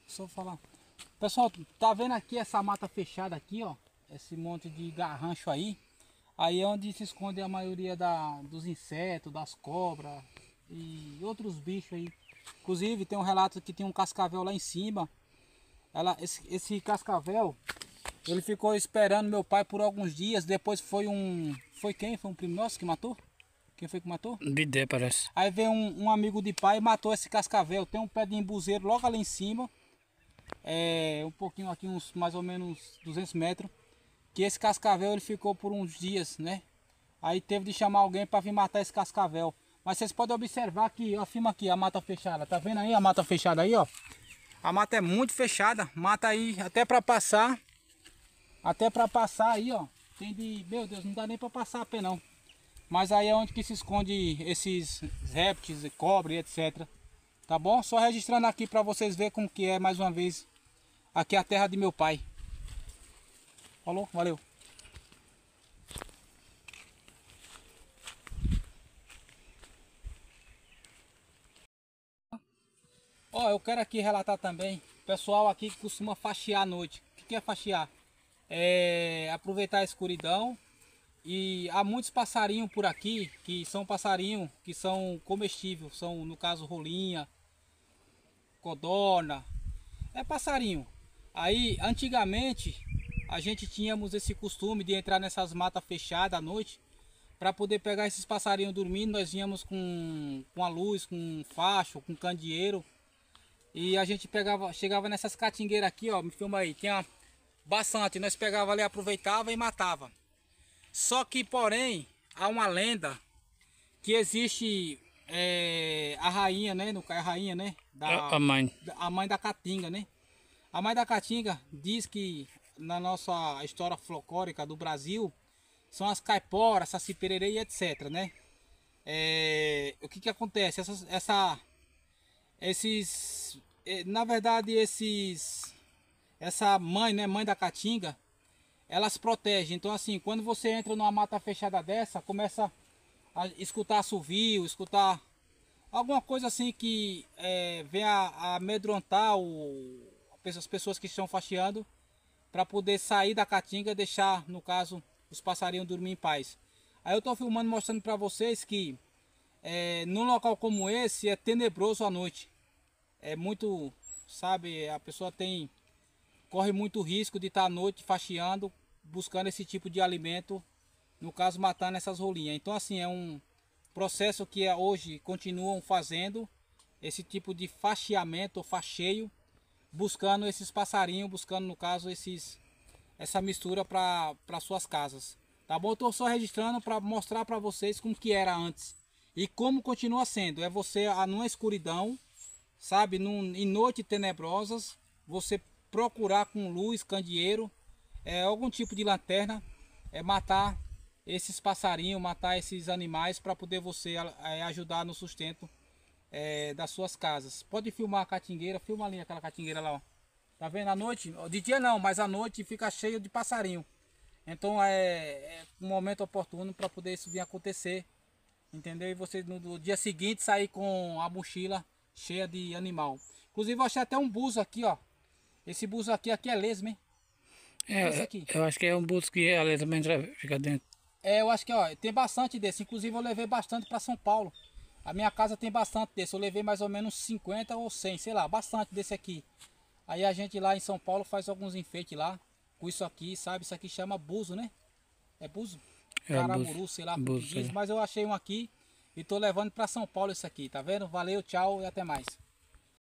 Só falar. Pessoal, tá vendo aqui essa mata fechada aqui, ó? Esse monte de garrancho aí. Aí é onde se esconde a maioria dos insetos, das cobras e outros bichos aí. Inclusive tem um relato que tem um cascavel lá em cima. Esse cascavel, ele ficou esperando meu pai por alguns dias. Depois foi um... Foi quem? Foi um primo nosso que matou? Quem foi que matou? Bidé, parece. Aí veio um amigo de pai e matou esse cascavel. Tem um pé de embuzeiro logo ali em cima. Um pouquinho aqui, uns mais ou menos 200 metros. Que esse cascavel ele ficou por uns dias, né? Aí teve de chamar alguém para vir matar esse cascavel. Mas vocês podem observar que, ó, filma aqui a mata fechada. Tá vendo aí a mata fechada aí, ó? A mata é muito fechada. Mata aí até para passar. Até para passar aí, ó. Tem de... Meu Deus, não dá nem para passar a pé não. Mas aí é onde que se esconde esses répteis, cobre, etc. Tá bom? Só registrando aqui para vocês verem como que é mais uma vez. Aqui é a terra de meu pai. Falou? Valeu. Ó, eu quero aqui relatar também. Pessoal aqui que costuma faxiar à noite. O que é faxiar? É aproveitar a escuridão. E há muitos passarinhos por aqui que são passarinhos que são comestíveis. São, no caso, rolinha, codorna. É passarinho. Aí, antigamente, a gente tínhamos esse costume de entrar nessas matas fechadas à noite. Para poder pegar esses passarinhos dormindo, nós íamos com a luz, com um facho, com candeeiro. E a gente chegava nessas catingueiras aqui, ó, me filma aí, tinha bastante. Nós pegava ali, aproveitava e matava. Só que, porém, há uma lenda que existe a rainha, né? A rainha, né? A mãe. A mãe da caatinga, né? A mãe da caatinga diz que na nossa história folclórica do Brasil são as caiporas, saci pererê e etc, né? O que que acontece? Na verdade, essa mãe, né? Mãe da caatinga, elas protegem. Então, assim, quando você entra numa mata fechada dessa, começa a escutar assovio, escutar alguma coisa assim que venha a amedrontar as pessoas que estão faxeando para poder sair da caatinga e deixar, no caso, os passarinhos dormir em paz. Aí eu estou filmando mostrando para vocês que num local como esse é tenebroso à noite. É muito, sabe, a pessoa corre muito risco de estar à noite faxeando, buscando esse tipo de alimento, no caso matando essas rolinhas. Então assim, é um processo que hoje continuam fazendo, esse tipo de faxeamento ou faxeio, buscando esses passarinhos, buscando no caso essa mistura para suas casas. Tá bom? Estou só registrando para mostrar para vocês como que era antes e como continua sendo. É você numa escuridão, sabe, em noites tenebrosas, você procurar com luz, candeeiro, algum tipo de lanterna, matar esses passarinhos, matar esses animais para poder você ajudar no sustento das suas casas. Pode filmar a catingueira, filma ali aquela catingueira lá, ó. Tá vendo? À noite, de dia não, mas à noite fica cheio de passarinho. Então é um momento oportuno para poder isso vir acontecer, entendeu? E você no dia seguinte sair com a mochila cheia de animal. Inclusive eu achei até um buzo aqui, ó. Esse buzo aqui é lesma, hein? Esse aqui. Eu acho que é um busto que ela também fica dentro. Eu acho que, ó, tem bastante desse. Inclusive eu levei bastante para São Paulo. A minha casa tem bastante desse. Eu levei mais ou menos 50 ou 100, sei lá, bastante desse aqui. Aí a gente lá em São Paulo faz alguns enfeites lá com isso aqui, sabe? Isso aqui chama buzo, né? É buzo? É Caramuru, sei lá como que busto, diz. Mas eu achei um aqui e tô levando para São Paulo isso aqui, tá vendo? Valeu, tchau e até mais.